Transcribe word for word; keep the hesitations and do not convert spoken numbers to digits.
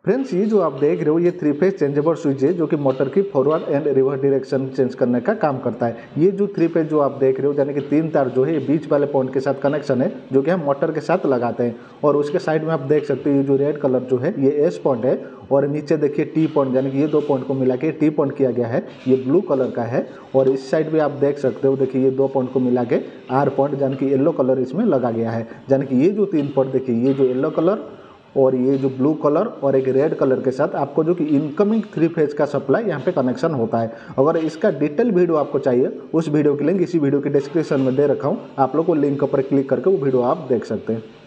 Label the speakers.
Speaker 1: Friends, ये जो आप देख रहे हो ये थ्री फेज चेंजेबल स्विच है जो कि मोटर की forward and reverse direction change करने का काम करता है। ये जो थ्री फेज जो आप देख रहे हो यानी कि तीन तार जो है ये बीच वाले पॉइंट के साथ कनेक्शन है जो कि हम मोटर के साथ लगाते हैं। और उसके साइड में आप देख सकते हो ये जो रेड कलर जो है ये एस पॉइंट है और नीचे देखिए टी पॉइंट यानी कि ये दो पॉइंट को मिला के टी पॉइंट किया गया है, ये ब्लू कलर का है। और इस साइड भी आप देख सकते हो, देखिए ये दो पॉइंट को मिला के आर पॉइंट यानी कि येलो कलर इसमें लगा गया है। यानी कि ये जो तीन पॉइंट देखिए ये जो येलो कलर और ये जो ब्लू कलर और एक रेड कलर के साथ आपको जो कि इनकमिंग थ्री फेज का सप्लाई यहाँ पे कनेक्शन होता है। अगर इसका डिटेल वीडियो आपको चाहिए उस वीडियो की लिंक इसी वीडियो के डिस्क्रिप्शन में दे रखा हूँ, आप लोग को लिंक पर क्लिक करके वो वीडियो आप देख सकते हैं।